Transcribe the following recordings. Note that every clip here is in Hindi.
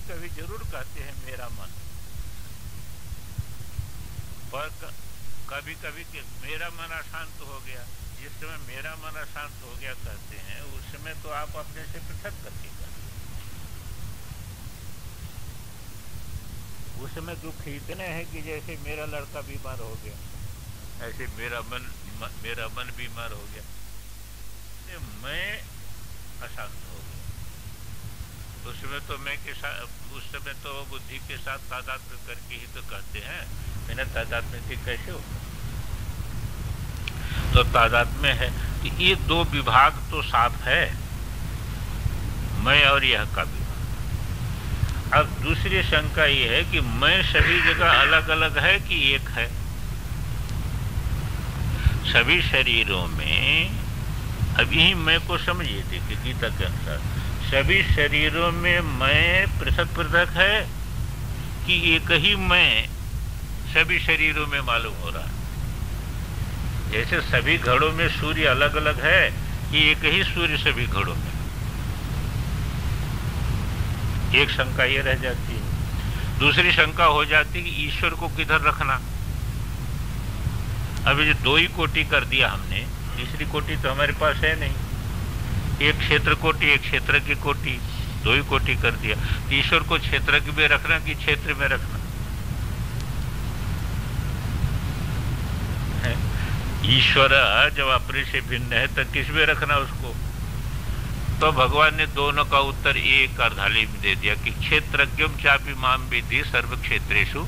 कभी जरूर कहते हैं मेरा मन, पर कभी कभी मेरा मन अशांत हो गया। जिस समय मेरा मन अशांत हो गया कहते हैं, उस समय तो आप अपने से पृथक करके कहते, उस समय दुख इतने हैं कि जैसे मेरा लड़का बीमार हो गया, ऐसे मेरा मन बीमार हो गया, मैं अशांत हो गया। उस समय तो बुद्धि के साथ तादात्म्य करके ही तो कहते हैं, मैंने तादात्म्य थी कैसे हो, तो तादात्म्य है कि ये दो विभाग तो साफ है, मैं और यह का विभाग। अब दूसरी शंका ये है कि मैं सभी जगह अलग अलग है कि एक है। सभी शरीरों में, अब यही मैं को समझिए, देखिए गीता के अनुसार सभी शरीरों में मैं पृथक पृथक है कि एक ही मैं सभी शरीरों में मालूम हो रहा है। जैसे सभी घड़ों में सूर्य अलग अलग है कि एक ही सूर्य सभी घड़ों में। एक शंका ये रह जाती है। दूसरी शंका हो जाती है कि ईश्वर को किधर रखना। अब ये दो ही कोटि कर दिया हमने, तीसरी कोटि तो हमारे पास है नहीं। एक क्षेत्र कोटि, एक क्षेत्र की कोटि, दो ही कोटि कर दिया। ईश्वर को क्षेत्र में रखना कि क्षेत्र में रखना है? ईश्वर जब अपने से भिन्न है तो किस में रखना उसको? तो भगवान ने दोनों का उत्तर एक अर्धाली में दे दिया कि क्षेत्रज्ञम चापि माम विद्धि सर्व क्षेत्रेषु।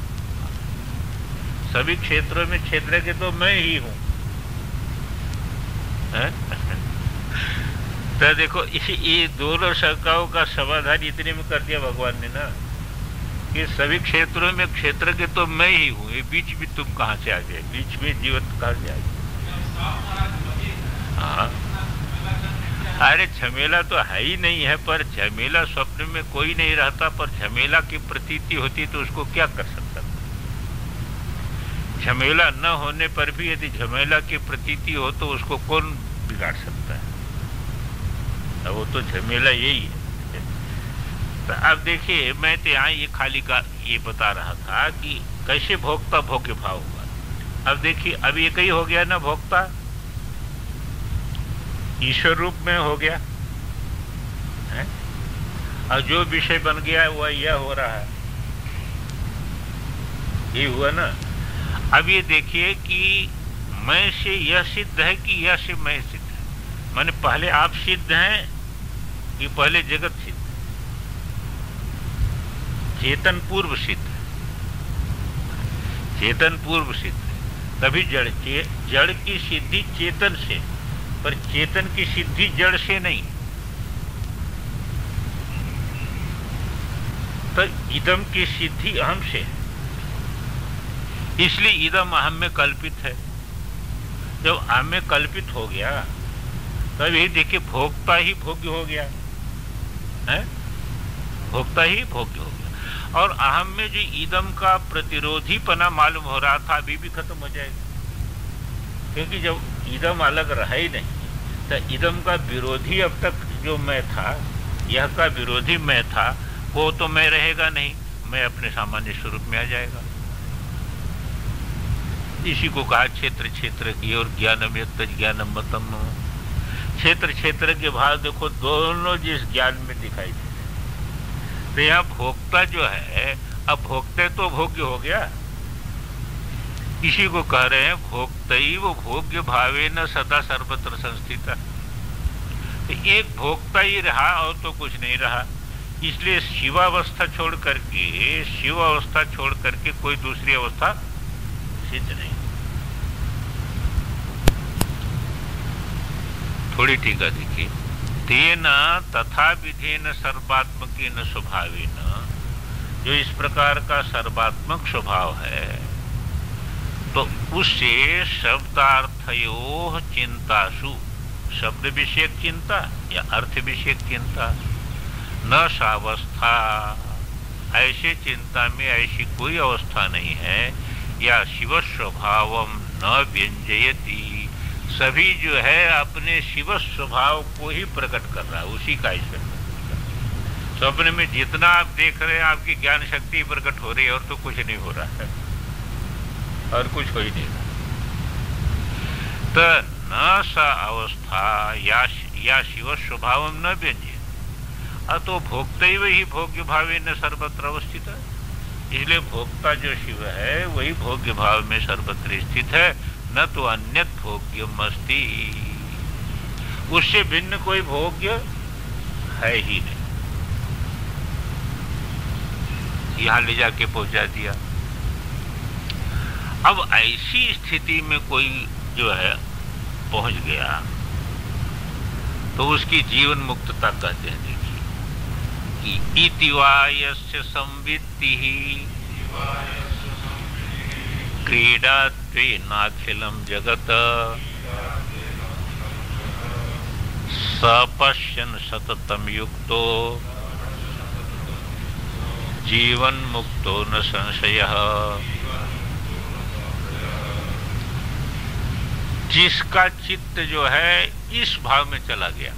सभी क्षेत्रों में क्षेत्र के तो मैं ही हूं। तो देखो ये दोनों शंकाओं का समाधान इतने में कर दिया भगवान ने ना, कि सभी क्षेत्रों में क्षेत्र के तो मैं ही हूं। ये बीच में तुम कहां से आ गए? बीच में जीवन कहां से आ गए? हाँ, अरे झमेला तो है ही नहीं है, पर झमेला स्वप्न में कोई नहीं रहता, पर झमेला की प्रतीति होती तो उसको क्या कर सकता? झमेला न होने पर भी यदि झमेला की प्रतीति हो तो उसको कौन बिगाड़ सकता है? अब वो तो झमेला यही है। तो अब देखिए, मैं तो यहाँ ये खाली का ये बता रहा था कि कैसे भोक्ता भोग्य भाव हुआ। अब देखिए, अब ये कहीं हो गया ना, भोक्ता ईश्वर रूप में हो गया है, और जो विषय बन गया है वह यह हो रहा है, ये हुआ ना। अब ये देखिए कि मैं से यह सिद्ध है कि यह से मैं सिद्ध है। माने पहले आप सिद्ध हैं कि पहले जगत सिद्ध है? चेतन पूर्व सिद्ध है, चेतन पूर्व सिद्ध है, तभी जड़ की सिद्धि चेतन से, पर चेतन की सिद्धि जड़ से नहीं। तो इदम की सिद्धि अहम से है, इसलिए इदम अहम में कल्पित है। जब अहम में कल्पित हो गया तब ये देखिए भोक्ता ही भोग्य हो गया है, भोक्ता ही भोग्य हो गया। और अहम में जो इदम का प्रतिरोधी पना मालूम हो रहा था अभी भी खत्म हो जाएगा, क्योंकि जब इदम अलग रहा ही नहीं तो इदम का विरोधी अब तक जो मैं था, यह का विरोधी मैं था, वो तो मैं रहेगा नहीं, मैं अपने सामान्य स्वरूप में आ जाएगा। इसी को कहा क्षेत्र क्षेत्र की और ज्ञानम यत् ज्ञानम मतम। क्षेत्र क्षेत्र के भाव देखो दोनों जिस ज्ञान में दिखाई दे, तो यहाँ भोक्ता जो है, अब भोक्ते तो भोग्य हो गया, इसी को कह रहे हैं भोक्तैव भोग्य भावेन सदा सर्वत्र संस्थिता। तो एक भोक्ता ही रहा और तो कुछ नहीं रहा, इसलिए शिवावस्था छोड़ करके कोई दूसरी अवस्था सिद्ध नहीं। थोड़ी टीका देखिए, तेन तथा विधेन सर्वात्मकेन स्वभावेन, जो इस प्रकार का सर्वात्मक स्वभाव है, तो उससे शब्दार्थयोः चिंतासु, शब्द विषयक चिंता या अर्थ विषयक चिंता, न सावस्था, ऐसे चिंता में ऐसी कोई अवस्था नहीं है, या शिव स्वभावम न व्यंजयति, सभी जो है अपने शिव स्वभाव को ही प्रकट कर रहा है, उसी का ईश्वर। स्वप्न में जितना आप देख रहे हैं आपकी ज्ञान शक्ति प्रकट हो रही है, और तो कुछ नहीं हो रहा है, और कुछ हो ही नहीं रहा। तो न स अवस्था या शिव स्वभाव न व्यंजे, अतो भोक्ता ही भोग्य भावे न सर्वत्र अवस्थित है। इसलिए भोक्ता जो शिव है वही भोग्य भाव में सर्वत्र स्थित है, न तो अन्यत भोग्यम अस्ति, उससे भिन्न कोई भोग्य है ही नहीं। यहां ले जाके पहुंचा दिया। अब ऐसी स्थिति में कोई जो है पहुंच गया तो उसकी जीवन मुक्तता कहते हैं। देखिए कि इतिवा यस्य संवित्ति क्रीडात्वेनाखिलम जगत सपश्यन् सततम युक्तो जीवन मुक्तो न संशयः। जिसका चित्त जो है इस भाव में चला गया,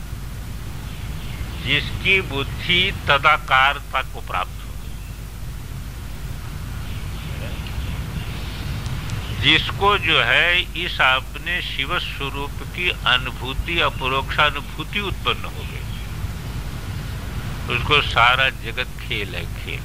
जिसकी बुद्धि तदाकारता को प्राप्त हो गई, जिसको जो है इस अपने शिव स्वरूप की अनुभूति, अपरोक्षानुभूति उत्पन्न हो गई, उसको सारा जगत खेल है, खेल,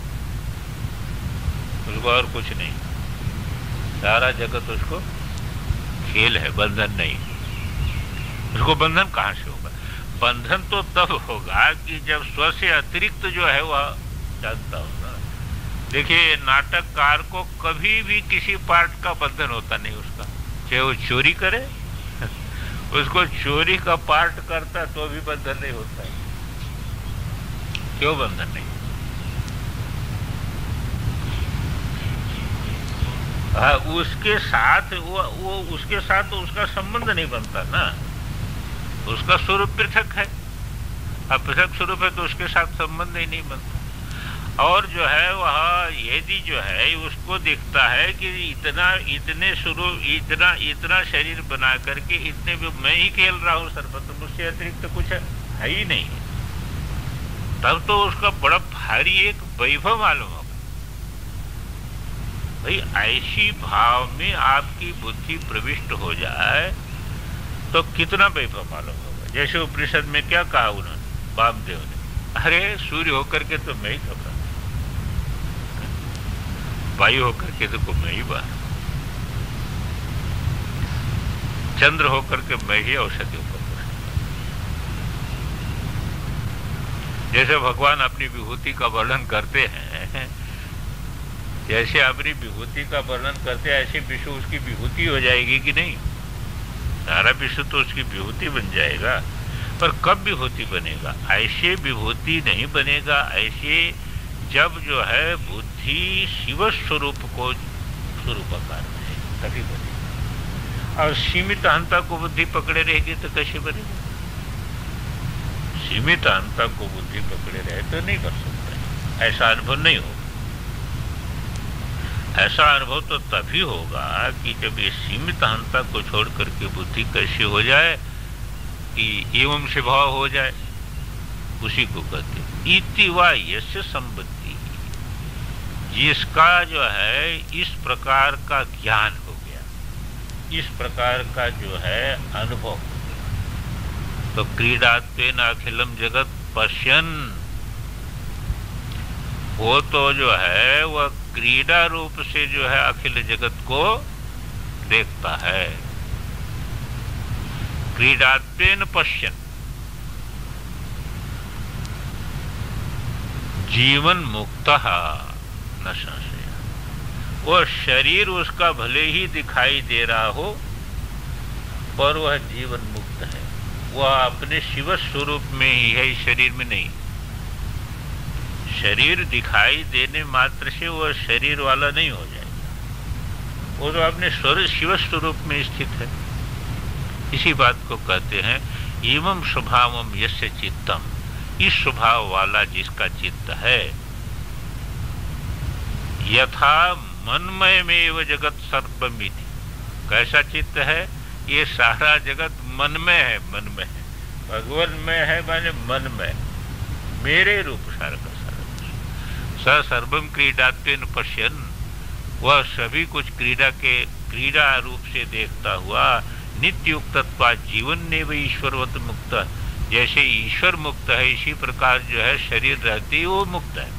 उसको और कुछ नहीं। सारा जगत उसको खेल है, बंधन नहीं। उसको बंधन कहां से होगा? बंधन तो तब होगा कि जब स्व से अतिरिक्त जो है वह जानता होगा। देखिए नाटककार को कभी भी किसी पार्ट का बंधन होता नहीं उसका, चाहे वो चोरी करे उसको चोरी का पार्ट करता तो भी बंधन नहीं होता है। क्यों बंधन नहीं? उसके साथ वो उसके साथ तो उसका संबंध नहीं बनता ना, उसका स्वरूप पृथक है। अब पृथक स्वरूप है तो उसके साथ संबंध ही नहीं बनता। और जो है वह यदि जो है उसको दिखता है कि इतने स्वरूप, इतना शरीर बना करके इतने मैं ही खेल रहा हूँ सर्वत्र, मुझसे अतिरिक्त तो कुछ है ही नहीं, तब तो उसका बड़ा भारी एक वैभव मालूम होगा। भाई ऐसी भाव में आपकी बुद्धि प्रविष्ट हो जाए तो कितना वैभव मालूम होगा। जैसे उपनिषद में क्या कहा उन्होंने, वामदेव ने, अरे सूर्य होकर के तो मैं ही घबरा, वायु होकर के तो मैं ही बाहर, चंद्र होकर के मैं ही औषधि ऊपर। जैसे भगवान अपनी विभूति का वर्णन करते हैं, जैसे अपनी विभूति का वर्णन करते हैं, ऐसे विश्व उसकी विभूति हो जाएगी कि नहीं? सारा विश्व तो उसकी विभूति बन जाएगा। पर कब विभूति बनेगा? ऐसे विभूति नहीं बनेगा, ऐसे जब जो है बुद्धि शिव स्वरूप को स्वरूपाकार में तभी बनेगा। और सीमित अहंता को बुद्धि पकड़े रहेगी तो कैसे बनेगा? सीमित अहंता को बुद्धि पकड़े रहे तो नहीं कर सकता, ऐसा अनुभव नहीं होगा। ऐसा अनुभव तो तभी होगा कि जब ये सीमित अहंता को छोड़ करके बुद्धि कैसे हो जाए कि एवं से भाव हो जाए, उसी को कहते इति वा यस्य संपत्ति। जिसका जो है इस प्रकार का ज्ञान हो गया, इस प्रकार का जो है अनुभव हो गया, तो क्रीडात्वेन अखिलम जगत पश्यन्, वो तो जो है वह क्रीड़ा रूप से जो है अखिल जगत को देखता है। क्रीडात्वेन पश्यन् जीवन मुक्तः न संशय। वो शरीर उसका भले ही दिखाई दे रहा हो पर वह जीवन मुक्त है, वह अपने शिव स्वरूप में ही है, इस शरीर में नहीं। शरीर दिखाई देने मात्र से वह शरीर वाला नहीं हो जाएगा, वो तो अपने शिव स्वरूप में स्थित है। इसी बात को कहते हैं एवं स्वभावम यस्य चित्तम, इस स्वभाव वाला जिसका चित्त है, यथा मनमय में जगत सर्वमिति। कैसा चित्त है? ये सारा जगत मन में है, मन में है, भगवान में है, माने मन में मेरे रूप सारा स सर्वम क्रीडात्वेन पश्यन्, वह सभी कुछ क्रीड़ा रूप से देखता हुआ नित्युक्तत्वा जीवन ने भी ईश्वरवत मुक्त, जैसे ईश्वर मुक्त है इसी प्रकार जो है शरीर रहती है वो मुक्त है।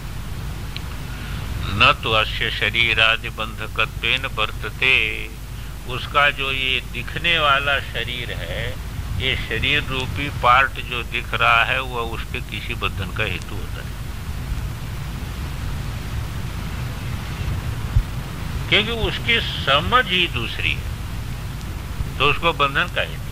न तो अस्य शरीरादि बंधकत्वेन वर्तते, उसका जो ये दिखने वाला शरीर है, ये शरीर रूपी पार्ट जो दिख रहा है वह उसके किसी बंधन का हेतु होता है, क्योंकि उसकी समझ ही दूसरी है, तो उसको बंधन का हेतु,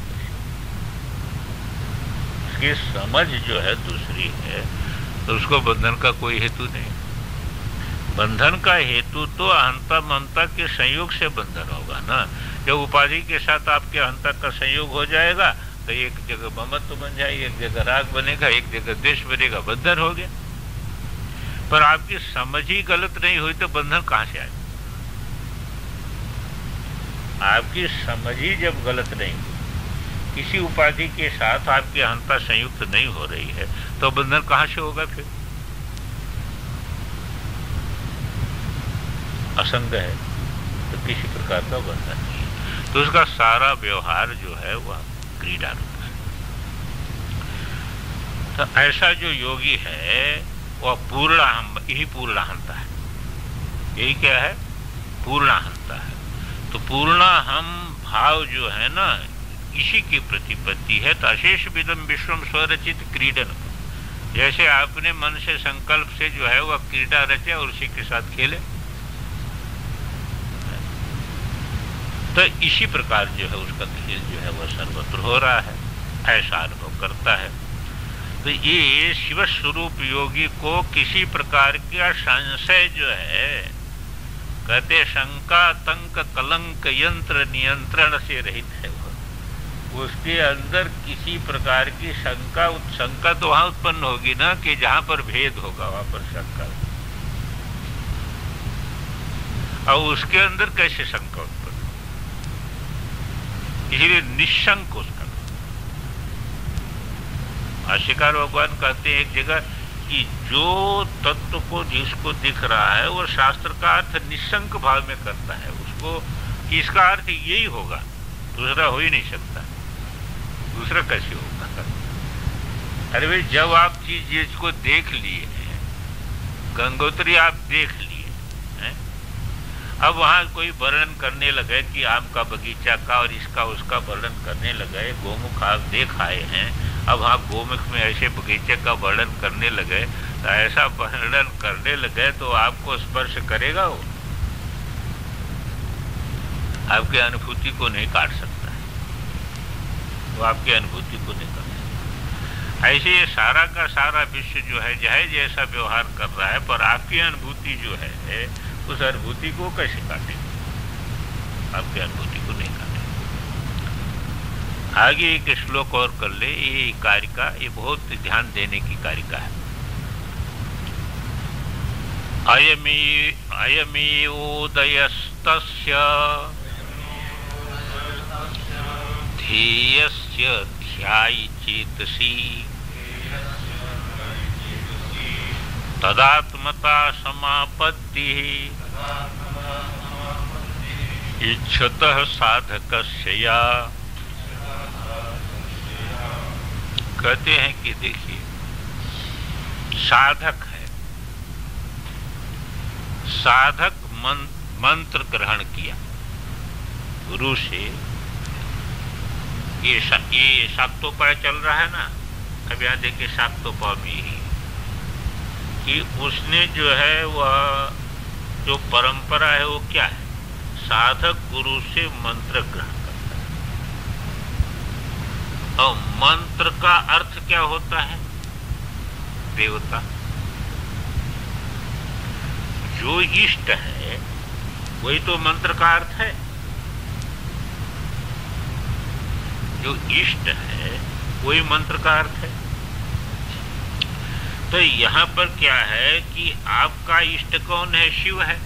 उसकी समझ जो है दूसरी है, तो उसको बंधन का कोई हेतु नहीं। बंधन का हेतु तो अहंता ममता के संयोग से बंधन होगा ना। जब उपाधि के साथ आपके अहंता का संयोग हो जाएगा तो एक जगह ममत्व बन जाएगी, एक जगह राग बनेगा, एक जगह द्वेष बनेगा, बंधन हो गया। पर आपकी समझ ही गलत नहीं हुई तो बंधन कहां से आएगा? आपकी समझ ही जब गलत नहीं हुई, किसी उपाधि के साथ आपकी अहंता संयुक्त नहीं हो रही है, तो बंधन कहां से होगा? फिर असंग है तो किसी प्रकार का बंधन नहीं है। तो उसका सारा व्यवहार जो है वह क्रीड़ा रूप है। तो ऐसा जो योगी है वह पूर्णाहम, यही पूर्णाहंता है। यही क्या है? पूर्णाहंता है। तो पूर्णाहम भाव जो है ना, इसी की प्रतिपत्ति है। तो अशेष विदम विश्वम स्वरचित क्रीडन, जैसे आपने मन से संकल्प से जो है वह क्रीड़ा रचे और उसी के साथ खेले, तो इसी प्रकार जो है उसका खेल जो है वह सर्वत्र हो रहा है, ऐसा अनुभव करता है। तो ये शिव स्वरूप योगी को किसी प्रकार का संशय जो है, कहते शंका तंक कलंक यंत्र नियंत्रण से रहित है। उसके अंदर किसी प्रकार की शंका तो वहां उत्पन्न होगी ना, कि जहां पर भेद होगा वहां पर शंका, और उसके अंदर कैसे शंका उत्पन्न? इसलिए निशंक उसका। भाष्यकार भगवान कहते हैं एक जगह कि जो तत्व को जिसको दिख रहा है वो शास्त्र का अर्थ निशंक भाव में करता है उसको, कि इसका अर्थ यही होगा, दूसरा हो ही नहीं सकता। दूसरा कैसे होगा? अरे भाई, जब आप चीज को देख लिए हैं, गंगोत्री आप देख लिए हैं, अब वहां कोई वर्णन करने लगे कि आम का बगीचा का और इसका उसका वर्णन करने लगे, गोमुख आप देख आए हैं, अब वहां गोमुख में ऐसे बगीचे का वर्णन करने लगे, तो ऐसा वर्णन करने लगे तो आपको स्पर्श करेगा, वो आपकी अनुभूति को नहीं काट सकता है, वो आपकी अनुभूति को नहीं काट सकता। ऐसे ये सारा का सारा विश्व जो है चाहे जैसा व्यवहार कर रहा है, पर आपकी अनुभूति जो है उस अनुभूति को कैसे काटेगा? आपकी अनुभूति को नहीं काटेगा। आगे एक श्लोक और कर ले, ये कारिका, ये बहुत ध्यान देने की कारिका है। अयमेवोदयस्तस्य ध्येयस्य ध्यायि चेतसि तदात्मता समापत्तिः इच्छतः साधकस्य या। कहते हैं कि देखिए, साधक है, साधक मंत्र ग्रहण किया गुरु से, ये शाक्तोपाय चल रहा है ना, अब यहाँ देखिए शाक्तोपाय में ही कि उसने जो है वह जो परंपरा है वो क्या है, साधक गुरु से मंत्र ग्रहण करता है। और मंत्र का अर्थ क्या होता है? देवता। जो इष्ट है वही तो मंत्र का अर्थ है। जो इष्ट है वही मंत्र का अर्थ है। तो यहां पर क्या है कि आपका इष्ट कौन है? शिव है।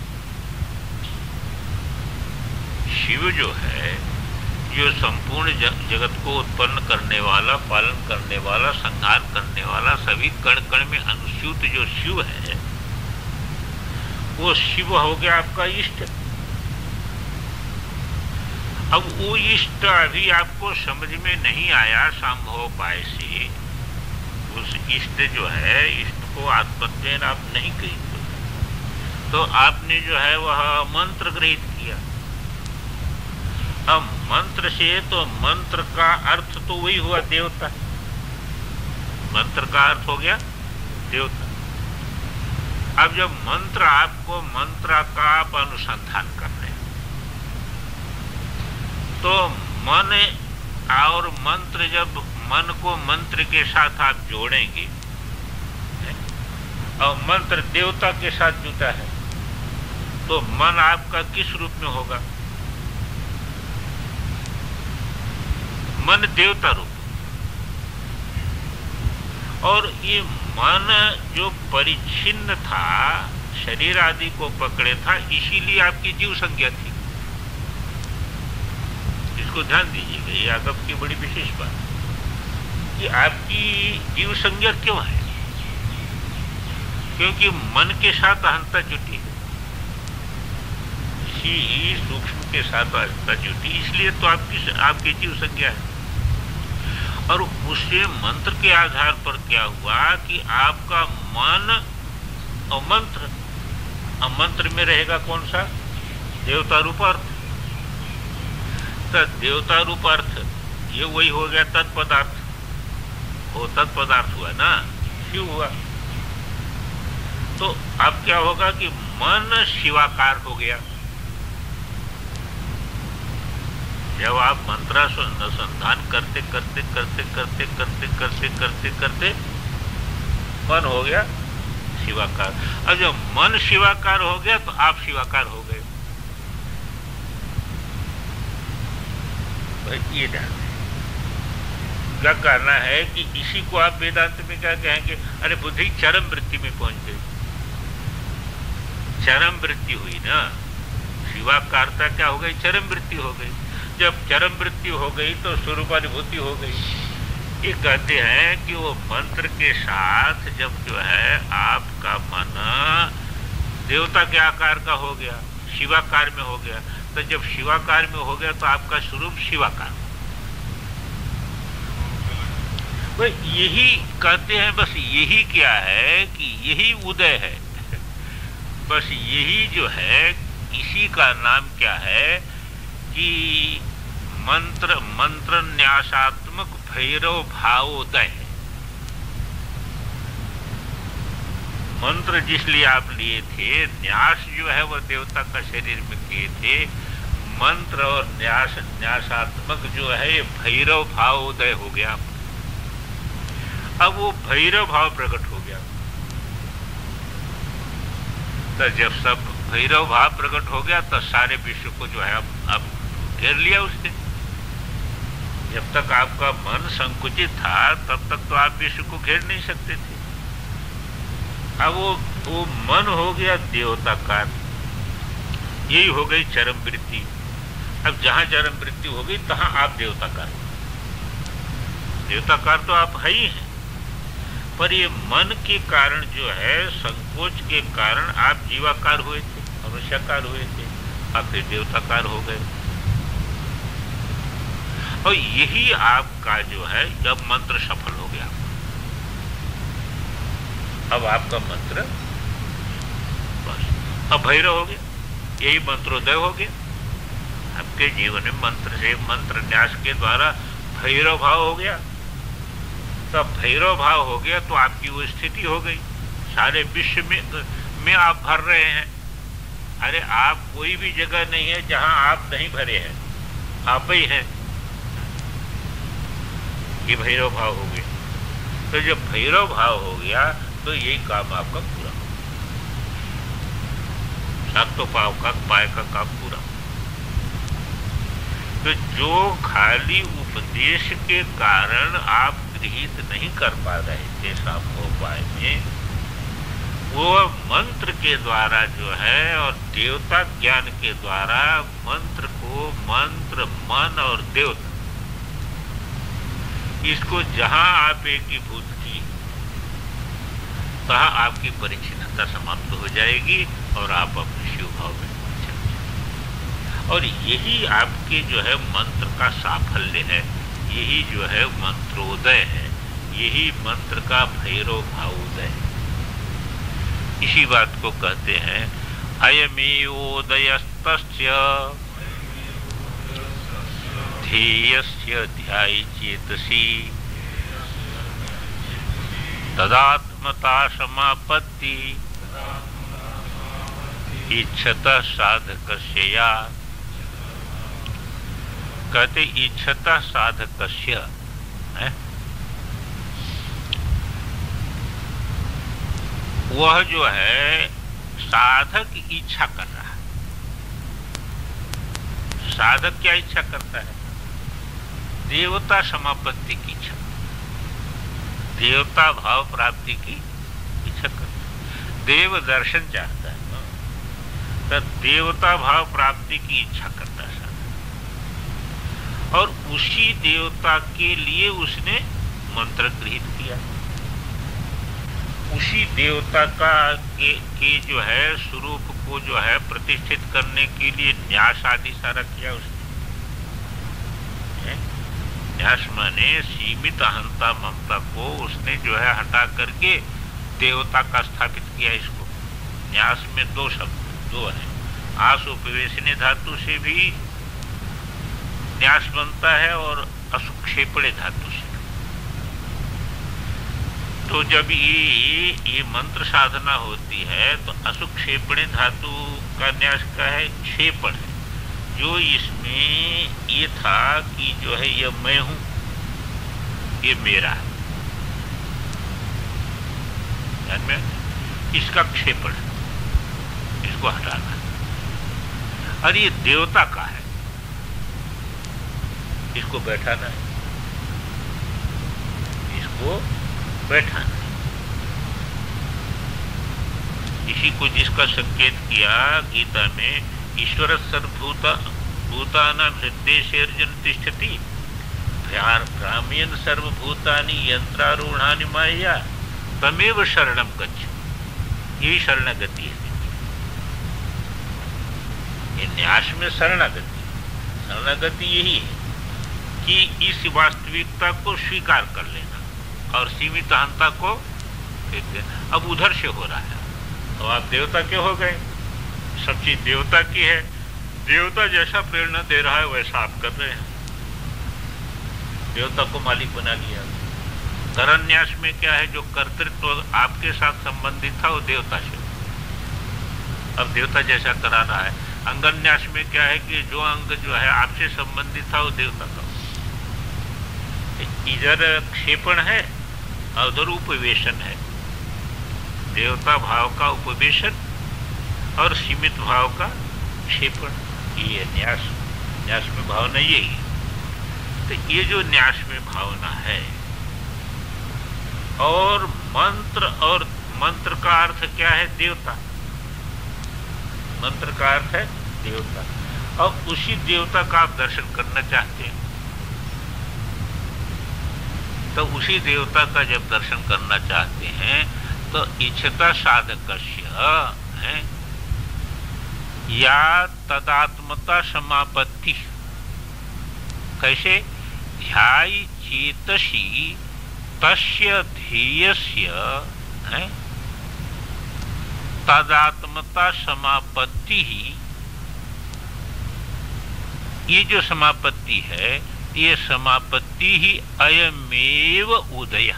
शिव जो है, जो संपूर्ण जगत को उत्पन्न करने वाला, पालन करने वाला, संहार करने वाला, सभी कण कण में अनुस्यूत जो शिव है, वो शिव हो गया आपका इष्ट। अब वो इष्ट अभी आपको समझ में नहीं आया संभव उपाय से, उस इष्ट जो है, इष्ट को आत्मत्वेन आप नहीं करेंगे, तो आपने जो है वह मंत्र ग्रहित किया। अब मंत्र से तो मंत्र का अर्थ तो वही हुआ देवता, मंत्र का अर्थ हो गया देवता। अब जब मंत्र आपको मंत्र का आप अनुसंधान कर रहे हैं, तो मन और मंत्र, जब मन को मंत्र के साथ आप जोड़ेंगे, और मंत्र देवता के साथ जुटा है, तो मन आपका किस रूप में होगा? मन देवता रूप। और ये मन जो परिच्छिन्न था, शरीर आदि को पकड़े था, इसीलिए आपकी जीव संज्ञा थी। इसको ध्यान दीजिएगा, ये आगम की बड़ी विशेष बात है कि आपकी जीव संज्ञा क्यों है? क्योंकि मन के साथ अहंता जुटी है, इसी सूक्ष्म के साथ अहंता जुटी, इसलिए तो आपकी जीव संज्ञा है। और उससे मंत्र के आधार पर क्या हुआ कि आपका मन और मंत्र, और मंत्र में रहेगा कौन सा? देवता रूप अर्थ। तो देवता रूप अर्थ ये वही हो गया तत्पदार्थ, वो तत्पदार्थ हुआ ना, शिव हुआ। तो अब क्या होगा कि मन शिवाकार हो गया। जब आप मंत्रानुसंधान करते करते करते करते करते करते करते करते मन हो गया शिवाकार। अब जब मन शिवाकार हो गया तो आप शिवाकार हो गए। भाई ये ध्यान क्या करना है कि इसी को आप वेदांत में क्या कहेंगे? अरे बुद्धि चरम वृत्ति में पहुंच गई, चरम वृत्ति हुई ना, शिवाकारता क्या हो गई? चरम वृत्ति हो गई। जब चरम वृत्ति हो गई तो स्वरूपानुभूति हो गई। ये कहते हैं कि वो मंत्र के साथ जब जो है आपका मन देवता के आकार का हो गया, शिवाकार में हो गया, तो जब शिवाकार में हो गया तो आपका स्वरूप शिवाकार। भाई यही कहते हैं, बस यही क्या है कि यही उदय है, बस यही जो है, इसी का नाम क्या है कि मंत्र न्यासात्मक भैरव भावोदय है। मंत्र जिसलिए आप लिए थे, न्यास जो है वह देवता का शरीर में किए थे, मंत्र और न्यासात्मक जो है ये भैरव भावोदय हो गया। अब वो भैरव भाव प्रकट हो गया। तो जब सब भैरव भाव प्रकट हो गया तो सारे विश्व को जो है अब घेर लिया उसने। जब तक आपका मन संकुचित था तब तक तो आप विश्व को घेर नहीं सकते थे। अब वो मन हो गया देवताकार, यही हो गई चरम वृत्ति। अब जहां चरम वृत्ति हो गई तहां आप देवताकार। देवताकार तो आप है ही हैं, पर ये मन के कारण जो है, संकोच के कारण आप जीवाकार हुए थे, मनुष्याकार हुए थे, आप फिर देवताकार हो गए। और यही आपका जो है जब मंत्र सफल हो गया, अब आपका मंत्र बस अब भैरव हो गया, यही मंत्रोदय हो गया आपके जीवन में। मंत्र से मंत्र न्यास के द्वारा भैरव भाव हो गया। तब भैरव भाव हो गया तो आपकी वो स्थिति हो गई, सारे विश्व में आप भर रहे हैं। अरे आप कोई भी जगह नहीं है जहां आप नहीं भरे हैं, आप ही हैं। ये भैरव भाव हो गया। तो जब भैरव भाव हो गया तो यही काम आपका पूरा हो, सातों पाय का काम पूरा। तो जो खाली उपदेश के कारण आप गृहीत नहीं कर पा रहे थे सामोपाय में, वो मंत्र के द्वारा जो है और देवता ज्ञान के द्वारा मंत्र को, मंत्र, मन और देवता, इसको जहां आप एकीभूत की, अतः आपकी परिच्छिन्नता समाप्त हो जाएगी और आप अपने शिव भाव में चले जाएंगे। और यही आपके जो है मंत्र का साफल्य है, यही जो है मंत्रोदय है, यही मंत्र का भैरव भावोदय। इसी बात को कहते हैं अयमेवोदयस्तस्य ध्येयस्य ध्यायी चेतसी तदात्मता समापत्ति इच्छतः साधकस्य या। कहते इच्छतः साधकस्य है, वह जो है साधक इच्छा कर रहा है। साधक क्या इच्छा करता है? देवता समापत्ति की इच्छा, देवता भाव प्राप्ति की इच्छा करता है, देव दर्शन चाहता है, तो देवता भाव प्राप्ति की इच्छा करता है साधक। और उसी देवता के लिए उसने मंत्र गृहीत किया, उसी देवता का के जो है स्वरूप को जो है प्रतिष्ठित करने के लिए न्यास आदि सारा किया उसने। न्यास माने सीमित अहंता ममता को उसने जो है हटा करके देवता का स्थापित किया। इसको न्यास में दो शब्द दो है, आस उपवेशने धातु से भी न्यास बनता है और असुक्षेपणे धातु से। तो जब ये मंत्र साधना होती है तो असुक्षेपणे धातु का न्यास का है क्षेपण है, जो इसमें ये था कि जो है ये मैं हूं, ये मेरा है, इसका क्षेपण, इसको हटाना। और ये देवता का है, इसको बैठाना है, इसको बैठाना। इसी को जिसका संकेत किया गीता में, ईश्वर सर्वभूतानां हृदयेर्जुन तिष्ठति भ्राम्यन् सर्वभूतानि यंत्रारूढ़ानि माया तमेव शरणं गच्छ। यही शरणागति है। ये न्यास में शरणागति, शरणागति यही है कि इस वास्तविकता को स्वीकार कर लेना और सीमित अहंता को फेंक देना। अब उधर से हो रहा है, तो आप देवता के हो गए, सब चीज देवता की है, देवता जैसा प्रेरणा दे रहा है वैसा आप कर रहे हैं, देवता को मालिक बना लिया। करन्यास में क्या है, जो कर्तृत्व आपके साथ संबंधित था वो देवता से अब देवता जैसा करा रहा है। अंगन्यास में क्या है कि जो अंग जो है आपसे संबंधित था वो देवता का, इधर क्षेपण है और उधर उपवेशन है। देवता भाव का उपवेशन और सीमित भाव का क्षेपण, ये न्यास। न्यास में भावना यही। तो ये जो न्यास में भावना है, और मंत्र का अर्थ क्या है? देवता। मंत्र का अर्थ है देवता, और उसी देवता का आप दर्शन करना चाहते हैं, तो उसी देवता का जब दर्शन करना चाहते हैं तो इच्छता साधकस्य है या तदात्मता समापत्ति। कैसे? ध्यायी चेतसी तस्य ध्येयस्य है तदात्मता समापत्ति ही। ये जो समापत्ति है, ये समापत्ति ही अयमेव उदय।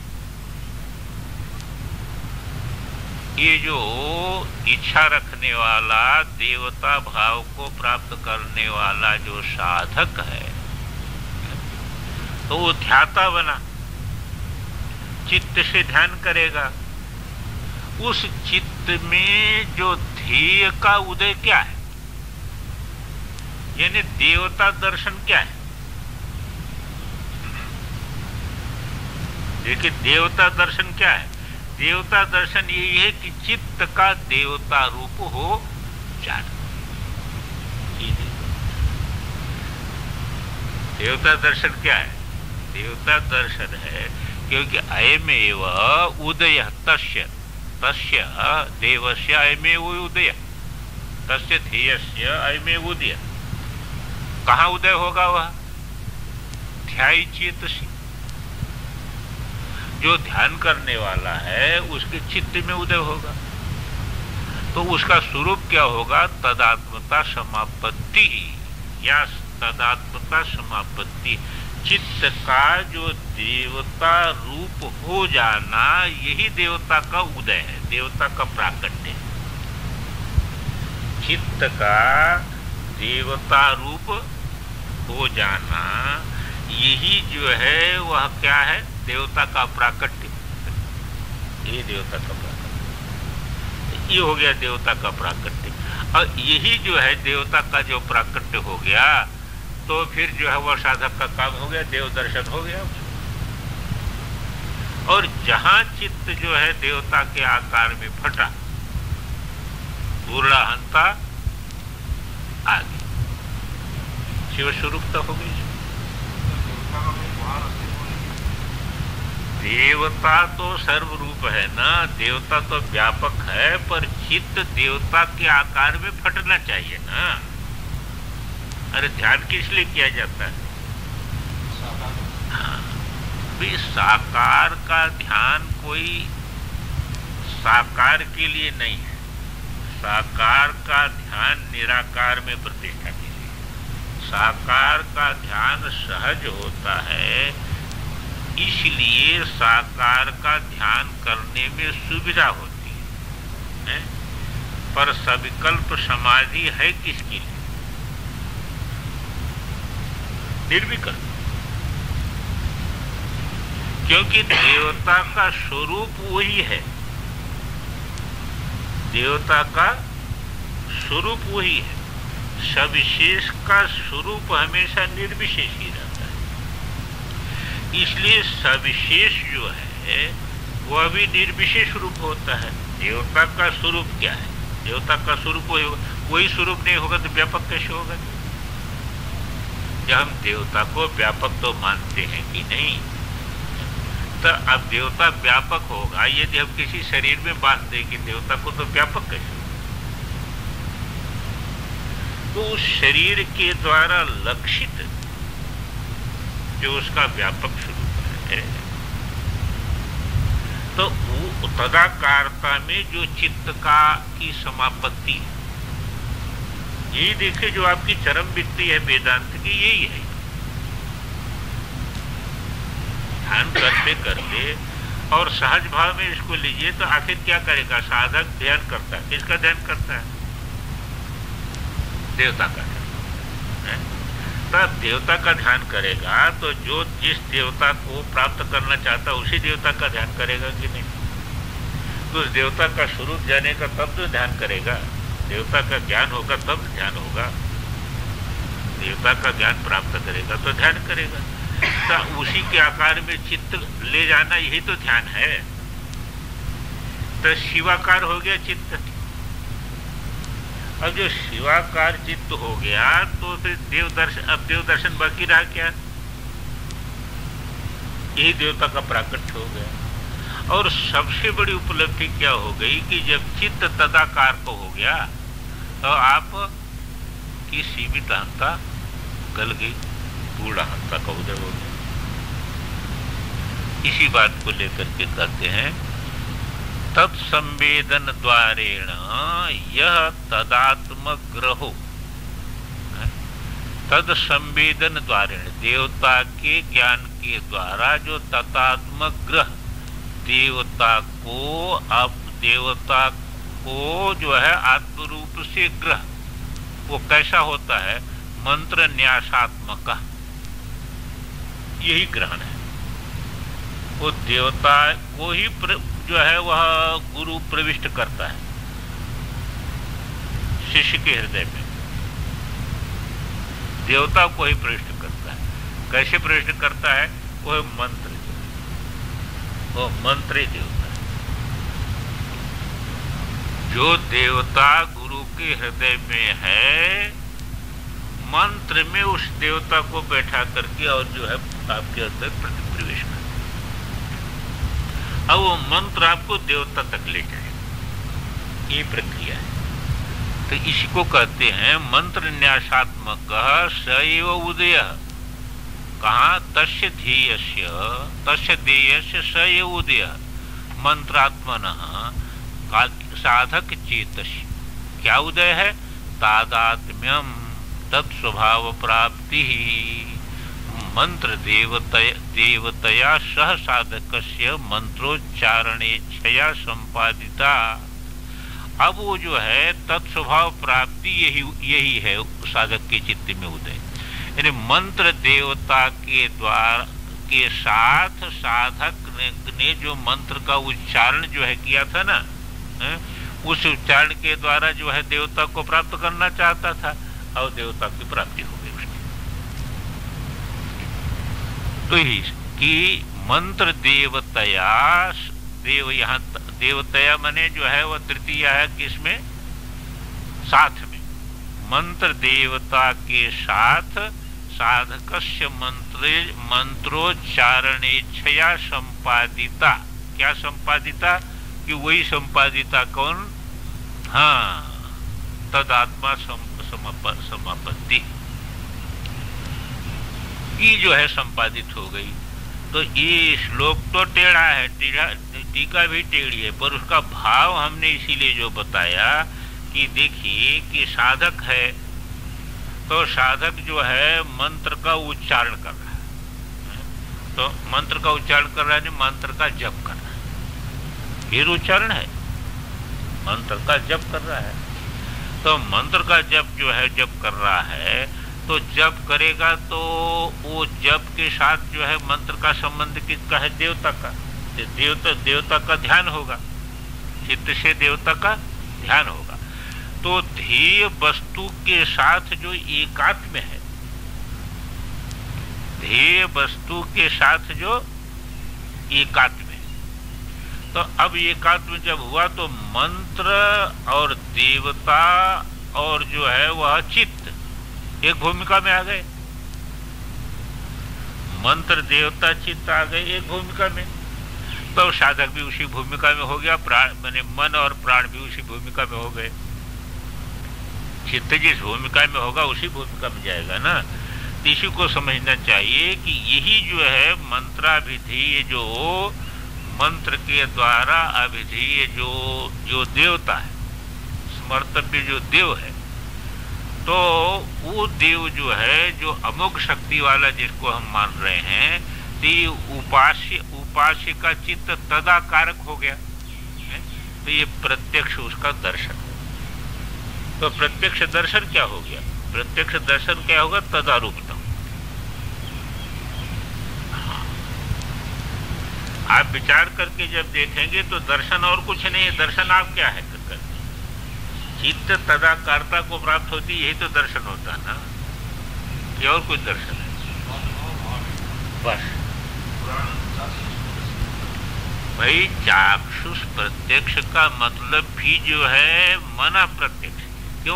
ये जो इच्छा रखने वाला, देवता भाव को प्राप्त करने वाला जो साधक है, तो वो ध्याता बना, चित्त से ध्यान करेगा। उस चित्त में जो ध्येय का उदय क्या है, यानी देवता दर्शन क्या है? देखिए, देवता दर्शन क्या है? देवता दर्शन यही है कि चित्त का देवता रूप हो जाना। देवता दर्शन क्या है? देवता दर्शन है क्योंकि अयमेव उदय तस्य तस्य देवस्य अयमेव उदय, तस्य ध्येयस्य अयमेव उदय। कहाँ उदय होगा? वह ध्याय चेतसी, जो ध्यान करने वाला है उसके चित्त में उदय होगा। तो उसका स्वरूप क्या होगा? तदात्मता समापत्ति या तदात्मता समापत्ति, चित्त का जो देवता रूप हो जाना, यही देवता का उदय है, देवता का प्राकट्य है। चित्त का देवता रूप हो जाना, यही जो है वह क्या है? देवता का प्राकट्य। ये देवता का प्राकट्य, ये हो गया देवता का प्राकट्य। और यही जो है देवता का जो प्राकट्य हो गया, तो फिर जो है वह साधक का काम हो गया, देव दर्शन हो गया। और जहां चित्त जो है देवता के आकार में फटा, पूर्णाहंता आ गई, शिव स्वरूपता हो गई। देवता तो सर्वरूप है ना, देवता तो व्यापक है, पर चित्त देवता के आकार में फटना चाहिए ना। अरे ध्यान किस लिए किया जाता है? हाँ, भी साकार का ध्यान कोई साकार के लिए नहीं है, साकार का ध्यान निराकार में प्रतिष्ठा के लिए। साकार का ध्यान सहज होता है, इसलिए साकार का ध्यान करने में सुविधा होती है। पर सविकल्प समाधि है किसके लिए? निर्विकल्प। क्योंकि देवता का स्वरूप वही है, देवता का स्वरूप वही है। सविशेष का स्वरूप हमेशा निर्विशेष ही रहता है, इसलिए सविशेष जो है वह भी निर्विशेष रूप होता है। देवता का स्वरूप क्या है? देवता का स्वरूप वही होगा, कोई स्वरूप नहीं होगा तो व्यापक कैसे होगा? जब हम देवता को व्यापक तो मानते हैं कि नहीं, तो अब देवता व्यापक होगा यदि हम किसी शरीर में बांध दें कि देवता को, तो व्यापक कैसे? तो उस शरीर के द्वारा लक्षित जो उसका व्यापक स्वरूप है, तो वो तदाकारता में जो चित्त का की समापत्ति है, यही देखिए जो आपकी चरम वृत्ति है वेदांत की, यही है। ध्यान करते करते और सहज भाव में इसको लीजिए, तो आखिर क्या करेगा? साधक ध्यान करता है, किसका ध्यान करता है? देवता का ध्यान। तब देवता का ध्यान करेगा तो जो जिस देवता को प्राप्त करना चाहता है उसी देवता का ध्यान करेगा कि नहीं? तो उस देवता का स्वरूप जानेगा तब तो ध्यान करेगा, देवता का ज्ञान होगा तब ध्यान होगा, देवता का ज्ञान प्राप्त करेगा तो ध्यान करेगा। तो उसी के आकार में चित्त ले जाना, यही तो ध्यान है। तो शिवाकार हो गया चित्त। अब जो शिवाकार चित्त हो गया तो फिर देव दर्शन बाकी रहा क्या? यही देवता का प्राकट्य हो गया। और सबसे बड़ी उपलब्धि क्या हो गई कि जब चित्त तदाकार को हो गया तो आप की सीमित अहंता गल गई, पूर्ण अहंता का उदय हो गया। इसी बात को लेकर के कहते हैं तत्संवेदन द्वारेण यह तदात्मग्रहो, तत्संवेदन द्वारेण देवता के ज्ञान के द्वारा जो तदात्मग्रह देवता को जो है आत्मरूप से ग्रह, वो कैसा होता है? मंत्र न्यासात्मक, यही ग्रहण है। वो देवता को ही जो है वह गुरु प्रविष्ट करता है शिष्य के हृदय में, देवता को ही प्रविष्ट करता है। कैसे प्रविष्ट करता है? वो मंत्र, वो मंत्री देवता है। जो देवता गुरु के हृदय में है, मंत्र में उस देवता को बैठा करके और जो है आपके अंदर प्रवेश कर, अब वो मंत्र आपको देवता तक ले जाएगा। ये प्रक्रिया है। तो इसी को कहते हैं मंत्र न्यासात्मक सैव उदय। कहा तस्य ध्येयस्य सैव उदय मंत्रात्मन साधक चेतस्य। क्या उदय है? तादात्म्यम तत्स्वभाव प्राप्ति मंत्र देवतया सह साधकस्य मंत्रोच्चारणेच्छया संपादिता। अब वो जो है तत्स्वभाव प्राप्ति यही है साधक के चित्त में उदय। यानी मंत्र देवता के द्वारा के साथ साधक ने जो मंत्र का उच्चारण जो है किया था ना, उस उच्चारण के द्वारा जो है देवता को प्राप्त करना चाहता था और देवता की प्राप्ति हो गई उसकी। तो ही कि मंत्र देवतया, देव यहाँ देवतया मने जो है वह तृतीय है किसमें? साथ में। मंत्र देवता के साथ साधकस्य मंत्रोच्चारणेच्छया संपादिता। क्या संपादिता? कि वही संपादिता कौन? हाँ, तदात्मा समापत्ति ये जो है संपादित हो गई। तो ये श्लोक तो टेढ़ा है, टीका भी टेढ़ी है, पर उसका भाव हमने इसीलिए जो बताया कि देखिए कि साधक है तो साधक जो है मंत्र का उच्चारण कर रहा है, तो मंत्र का उच्चारण कर रहा है, मंत्र का जप कर रहा है, फिर उच्चारण है, मंत्र का जप कर रहा है। तो मंत्र का जप जो है जप कर रहा है, तो जप करेगा तो वो जप के साथ जो है मंत्र का संबंध किसका है? देवता का। देवता का ध्येय होगा, चित्त से देवता का ध्यान होगा। तो ध्येय वस्तु के साथ जो एकात्म है, ध्येय वस्तु के साथ जो एकात्म है, तो अब एकात्म जब हुआ तो मंत्र और देवता और जो है वह चित्त एक भूमिका में आ गए। मंत्र देवता चित्त आ गए एक भूमिका में, तो साधक भी उसी भूमिका में हो गया, प्राण माने मन और प्राण भी उसी भूमिका में हो गए। चित्त जिस भूमिका में होगा उसी भूमिका में जाएगा ना। तो इसी को समझना चाहिए कि यही जो है मंत्राभिधेय, जो मंत्र के द्वारा अभिधेय जो देवता है, स्मर्तव्य जो देव है, तो वो देव जो है जो अमोघ शक्ति वाला जिसको हम मान रहे हैं, तो उपास्य का चित्त तदाकारक हो गया है? तो ये प्रत्यक्ष उसका दर्शन। तो प्रत्यक्ष दर्शन क्या हो गया? प्रत्यक्ष दर्शन क्या होगा? तदारूपता। आप विचार करके जब देखेंगे तो दर्शन और कुछ नहीं है। दर्शन आप क्या है? चित्त तदाकारता को प्राप्त होती, यही तो दर्शन होता है ना, ये और कुछ दर्शन है? बस भाई, चाक्षुष प्रत्यक्ष का मतलब भी जो है मन प्रत्यक्ष। क्यों?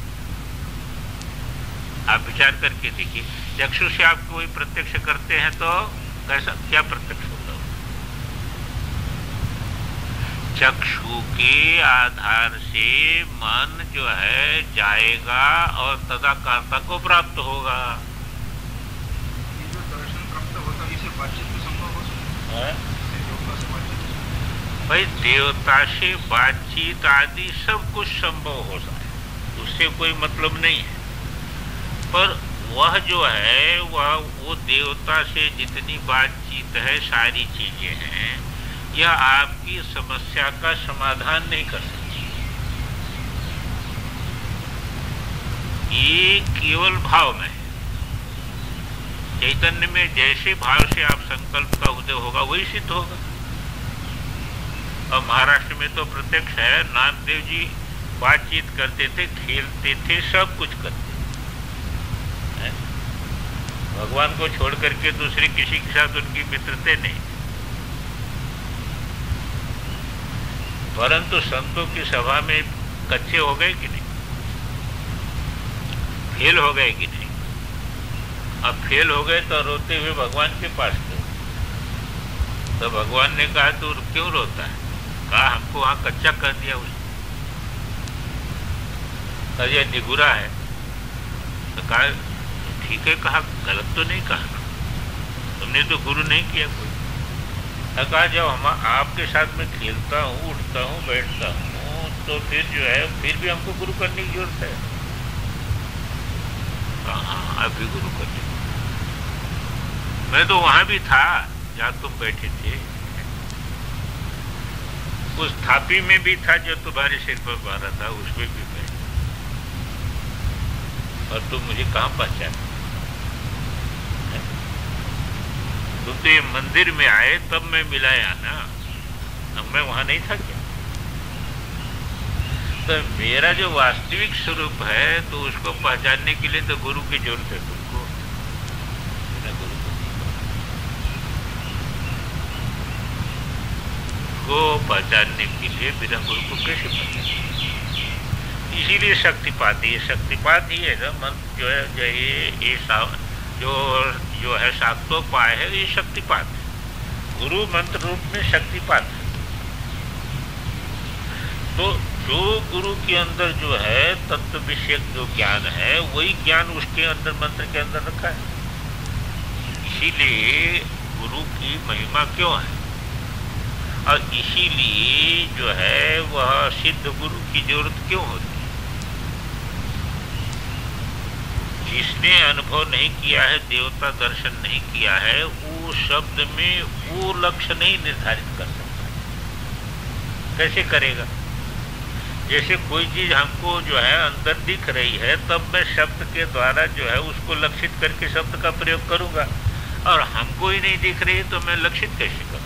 आप विचार करके देखिए, चक्षु से आप कोई प्रत्यक्ष करते हैं तो कैसा, क्या प्रत्यक्ष होता है? चक्षु के आधार से मन जो है जाएगा और तदाकारता को प्राप्त होगा। ये जो दर्शन प्राप्त होता है, इसे बातचीत में संभव हो सकता है? भाई, देवता से बातचीत आदि सब कुछ संभव हो सकता है, उससे कोई मतलब नहीं है। पर वह जो है वो देवता से जितनी बातचीत है, सारी चीजें हैं, यह आपकी समस्या का समाधान नहीं कर सकती। ये केवल भाव में है। चैतन्य में जैसे भाव से आप संकल्प का उदय होगा वही सिद्ध होगा। और महाराष्ट्र में तो प्रत्यक्ष है, नामदेव जी बातचीत करते थे, खेलते थे, सब कुछ करते थे। भगवान को छोड़ करके दूसरे किसी के साथ उनकी मित्रता नहीं। परंतु संतों की सभा में कच्चे हो गए कि नहीं? फेल हो गए कि नहीं? अब फेल हो गए तो रोते हुए भगवान के पास गए। तो भगवान ने कहा तू क्यों रोता है? कहा हमको वहां कच्चा कर दिया उसने। और ये निगुरा है। तो कहा ठीक है, कहा गलत तो नहीं कहा, तुमने तो गुरु नहीं किया कोई। तो कहा जब हम आपके साथ में खेलता हूँ, उठता हूँ, बैठता हूँ, तो फिर जो है फिर भी हमको गुरु करने की जरूरत है। हाँ, आप भी गुरु करने। मैं तो वहां भी था जहाँ तुम बैठे थे, उस थापी में भी था जो तुम्हारे सिर पर मारा था, उसमें भी मैं। और तुम मुझे कहाँ पहचाने? तुम तो ये मंदिर में आए तब मैं मिलाया ना, अब मैं वहां नहीं था क्या? तो मेरा जो वास्तविक स्वरूप है, तो उसको पहचानने के लिए तो गुरु की जरूरत है तुमको। बिना गुरु को पहचानने के लिए बिना गुरु को कैसे पहचाने? इसीलिए शक्तिपात, ये शक्तिपात ही है ना। मंत्र जो है, जो है शाक्तोपाय है, ये शक्तिपात है। गुरु मंत्र रूप में शक्तिपात है। तो जो गुरु के अंदर जो है तत्व विषयक जो ज्ञान है, वही ज्ञान उसके अंदर मंत्र के अंदर रखा है। इसीलिए गुरु की महिमा क्यों है, और इसीलिए जो है वह सिद्ध गुरु की जरूरत क्यों होती है। जिसने अनुभव नहीं किया है, देवता दर्शन नहीं किया है, वो शब्द में वो लक्ष्य नहीं निर्धारित कर सकता। कैसे करेगा? जैसे कोई चीज हमको जो है अंदर दिख रही है, तब मैं शब्द के द्वारा जो है उसको लक्षित करके शब्द का प्रयोग करूंगा, और हमको ही नहीं दिख रही तो मैं लक्षित कैसे करूंगा?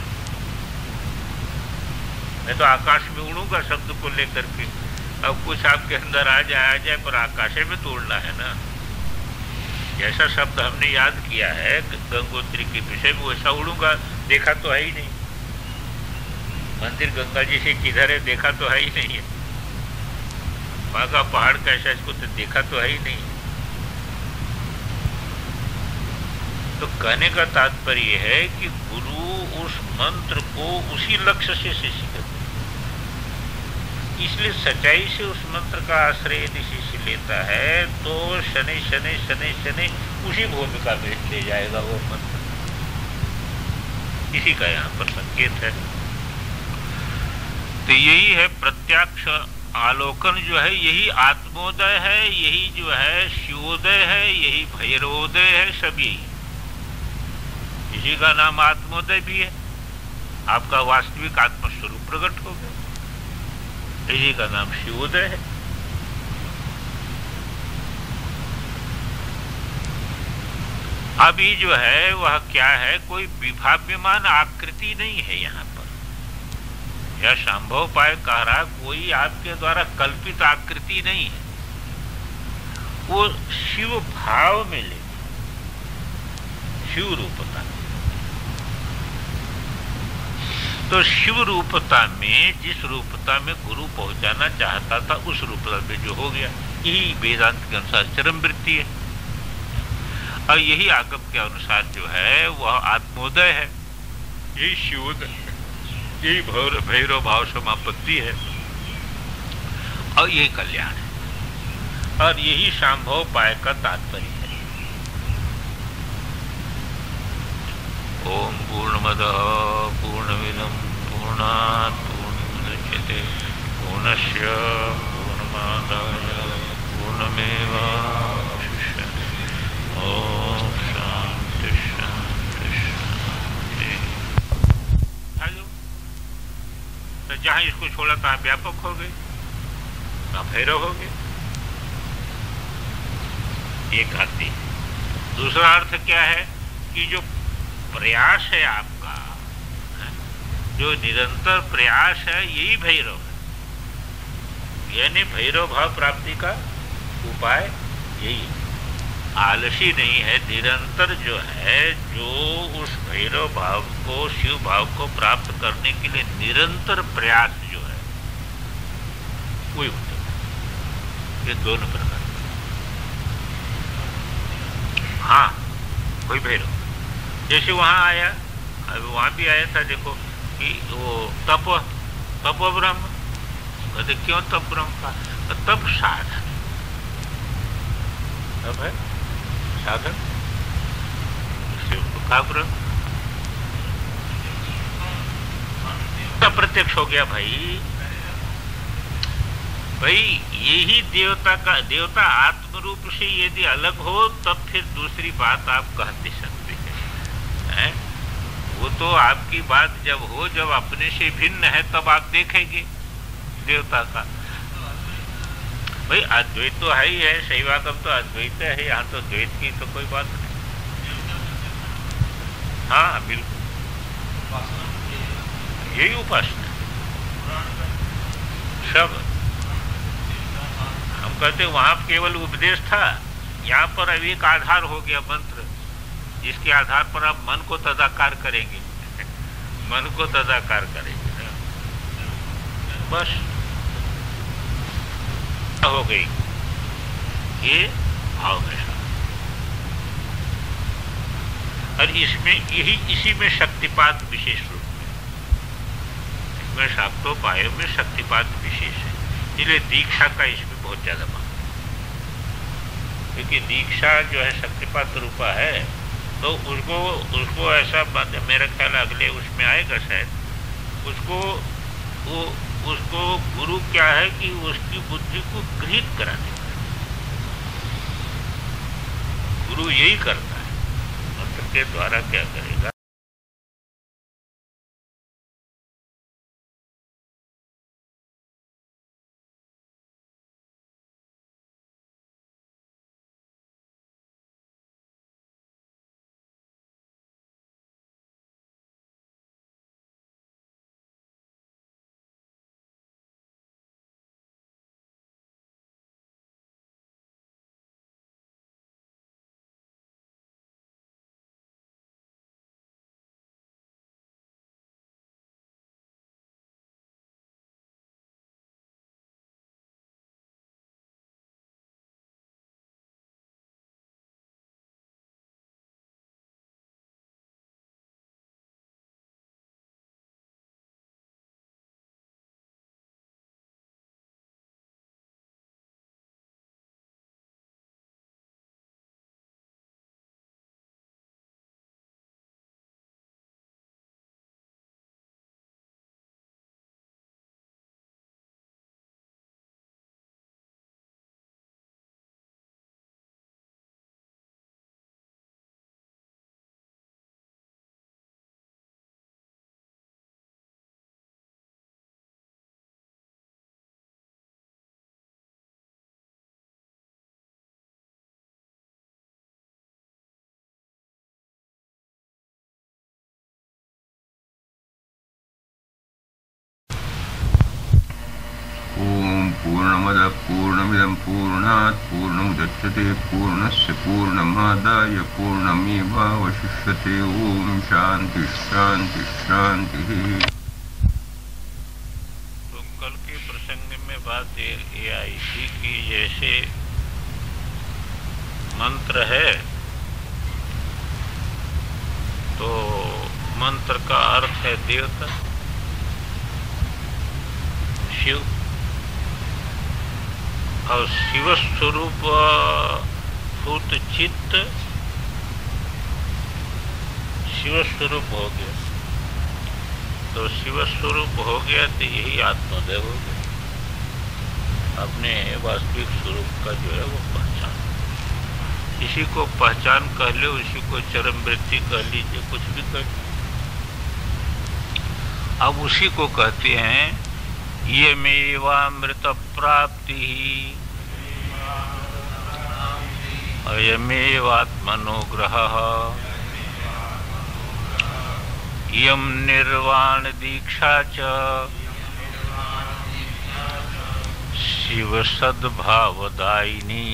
मैं तो आकाश में उड़ूंगा शब्द को लेकर के। अब कुछ आपके अंदर आ जाए पर आकाशे में तो उड़ना है ना। जैसा शब्द हमने याद किया है गंगोत्री के विषय में, वैसा उड़ूंगा। देखा तो है ही नहीं मंदिर गंगा जी से किधर है, देखा तो है ही नहीं है। वहां का पहाड़ कैसा, इसको तो देखा तो है ही नहीं। तो कहने का तात्पर्य है कि गुरु उस मंत्र को उसी लक्ष्य से शिष्य करते, इसलिए सच्चाई से उस मंत्र का आश्रय यदि शिष्य लेता है तो शनि शनि शनि शनि उसी भूमिका में ले जाएगा वो मंत्र। इसी का यहाँ पर संकेत है। तो यही है प्रत्यक्ष आलोकन जो है, यही आत्मोदय है, यही जो है शिवोदय है, यही भैरवोदय है, सब यही। इसी का नाम आत्मोदय भी है। आपका वास्तविक आत्मस्वरूप प्रकट हो गया, इसी का नाम शिवोदय है। अभी जो है वह क्या है, कोई विभाव्यमान आकृति नहीं है यहाँ पर। यह संभव पाए कह रहा, कोई आपके द्वारा कल्पित आकृति नहीं है, वो शिव भाव में ले, शिव रूपता। तो शिव रूपता में, जिस रूपता में गुरु पहुंचाना चाहता था, उस रूपता में जो हो गया, यही वेदांत के अनुसार चरम वृत्ति है। और यही आगम के अनुसार जो है वह आत्मोदय है, यही शिवोदय है, यही भैरव भाव समापत्ति है, और यही कल्याण है, और यही संभव पाय का तात्पर्य है। ओम पूर्णमदः पूर्णमिदं पूर्णात् पूर्णमुदच्यते पूर्णस्य पूर्णमादाय पूर्णमेवावशिष्यते। ओम शांति शांति शांति। तो जहां इसको छोड़ा तहां व्यापक हो गए, तहां भैरव हो गए। एक अर्थ। दूसरा अर्थ क्या है कि जो प्रयास है आपका, जो निरंतर प्रयास है, यही भैरव है। यानी भैरव भाव प्राप्ति का उपाय यही है। आलसी नहीं है, निरंतर जो है, जो उस भैरव भाव को, शिव भाव को प्राप्त करने के लिए निरंतर प्रयास जो है, वही होता है। ये दोनों प्रकार। हाँ, कोई भैरव जैसे वहां आया, अभी वहां भी आया था, देखो कि वो तपो ब्रह्म, कहते क्यों तब ब्रह्म का? तब साधन, तब है साधन, का ब्रह्म प्रत्यक्ष हो गया भाई। भाई यही देवता का, देवता आत्म रूप से यदि अलग हो तब फिर दूसरी बात आप कह नहीं सकते हैं। वो तो आपकी बात जब हो, जब अपने से भिन्न है तब आप देखेंगे देवता का। भाई अद्वैत तो है ही है, सही बात, अब तो अद्वैत है, यहाँ तो द्वैत की तो कोई बात नहीं। हाँ बिल्कुल, यही उपासना सब। हम कहते वहां केवल उपदेश था, यहाँ पर अभी एक आधार हो गया मंत्र, जिसके आधार पर आप मन को तदाकार करेंगे मन को तदाकार करेंगे, बस हो गई ये भाव में। और इसमें यही, इसी में शक्तिपात विशेष रूप में, इसमें शाक्तोपायों में शक्तिपात विशेष है, इसलिए दीक्षा का इसमें बहुत ज्यादा मांग, क्योंकि दीक्षा जो है शक्तिपात रूपा है, तो उसको ऐसा मेरा ख्याल अगले उसमें आएगा शायद, उसको गुरु क्या है कि उसकी बुद्धि को गृहीत कराने वाला गुरु यही करता है, मंत्र के द्वारा क्या करेगा। पूर्णमदः पूर्णमिदं पूर्णात् पूर्णमुदच्यते पूर्णस्य पूर्णमादाय पूर्णमेवावशिष्यते। ओम शांति शांति शांति। तो कल के प्रसंग में बात ये आई थी कि जैसे मंत्र है तो मंत्र का अर्थ है देवता शिव, और शिव स्वरूप भूत चित्त शिव स्वरूप हो गया। तो शिव स्वरूप हो गया तो यही आत्मदेव हो गया, अपने वास्तविक स्वरूप का जो है वो पहचान, इसी को पहचान कह ले, उसी को चरम वृत्ति कह लीजिए, कुछ भी कह लीजिए। अब उसी को कहते हैं यमेवामृत प्राप्ति अयमेवात्मनोग्रह यम निर्वाण दीक्षा च शिव सद्भावदायिनी।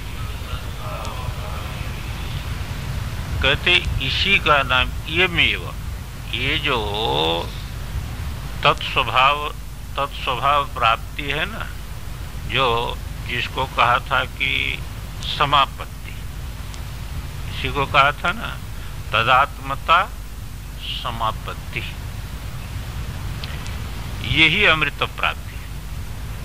कहते इसी का नाम यमेव, ये जो तत्स्वभाव प्राप्ति है ना, जो जिसको कहा था कि समापत्ति, इसी को कहा था ना तदात्मता समापत्ति, यही अमृत प्राप्ति है।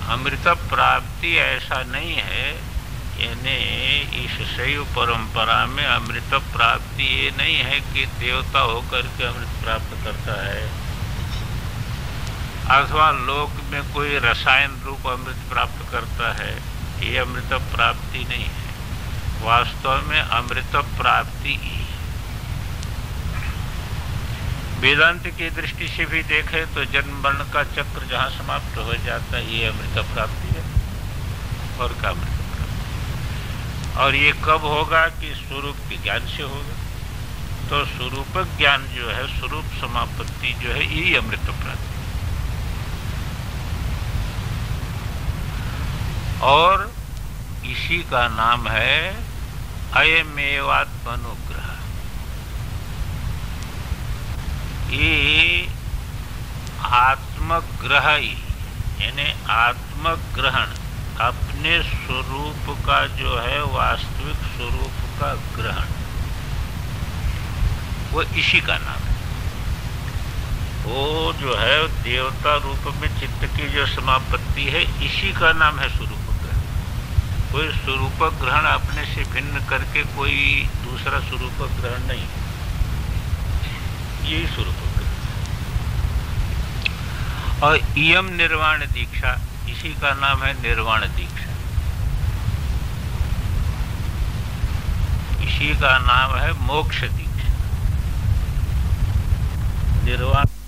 अमृत प्राप्ति ऐसा नहीं है, यानी इस शैव परंपरा में अमृत प्राप्ति ये नहीं है कि देवता होकर के अमृत प्राप्त करता है, अथवा लोक में कोई रसायन रूप अमृत प्राप्त करता है। ये अमृत प्राप्ति नहीं है, वास्तव में अमृत प्राप्ति ही है। वेदांत की दृष्टि से भी देखें तो जन्म मरण का चक्र जहाँ समाप्त हो जाता है, ये अमृत प्राप्ति है। और क्या अमृत प्राप्ति? और ये कब होगा कि स्वरूप के ज्ञान से होगा। तो स्वरूप ज्ञान जो है, स्वरूप समापत्ति जो है, यही अमृत प्राप्ति। और इसी का नाम है अयमेवात्मनुग्रह। ये आत्मग्रह ही, यानी आत्मग्रहण, अपने स्वरूप का जो है वास्तविक स्वरूप का ग्रहण, वो इसी का नाम है। वो जो है देवता रूप में चित्त की जो समापत्ति है, इसी का नाम है स्वरूप ग्रहण। कोई स्वरूप ग्रहण अपने से भिन्न करके कोई दूसरा स्वरूप ग्रहण नहीं, यही स्वरूप ग्रहण। और इयम निर्वाण दीक्षा, इसी का नाम है निर्वाण दीक्षा। इसी का नाम है मोक्ष दीक्षा। निर्वाण